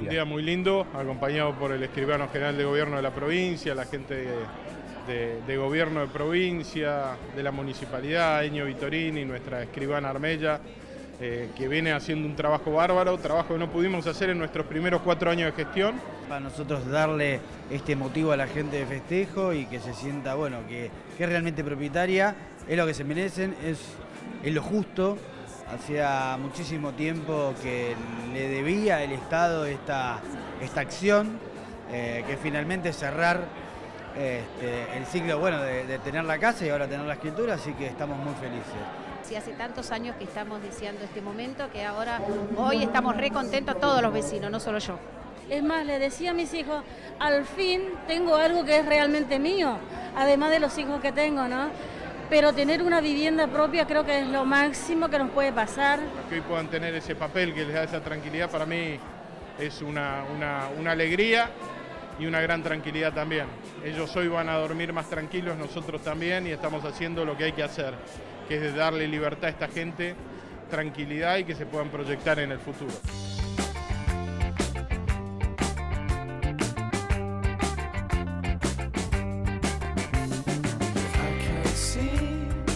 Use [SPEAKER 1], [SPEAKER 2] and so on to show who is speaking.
[SPEAKER 1] día muy lindo, acompañado por el escribano general de gobierno de la provincia, la gente de gobierno de provincia, de la municipalidad, Eño Vitorini, nuestra escribana Armella, que viene haciendo un trabajo bárbaro, trabajo que no pudimos hacer en nuestros primeros 4 años de gestión.
[SPEAKER 2] Para nosotros darle este motivo a la gente de festejo y que se sienta, bueno, que es realmente propietaria, es lo que se merecen, es lo justo. Hacía muchísimo tiempo que le debía el Estado esta acción, que finalmente cerrar el ciclo, bueno, de tener la casa y ahora tener la escritura, así que estamos muy felices.
[SPEAKER 3] Sí, hace tantos años que estamos deseando este momento que ahora, hoy estamos re contentos todos los vecinos, no solo yo.
[SPEAKER 4] Es más, le decía a mis hijos, al fin tengo algo que es realmente mío, además de los hijos que tengo, ¿no? Pero tener una vivienda propia creo que es lo máximo que nos puede pasar.
[SPEAKER 1] Que hoy puedan tener ese papel que les da esa tranquilidad, para mí es una alegría y una gran tranquilidad también. Ellos hoy van a dormir más tranquilos, nosotros también, y estamos haciendo lo que hay que hacer, que es darle libertad a esta gente, tranquilidad y que se puedan proyectar en el futuro.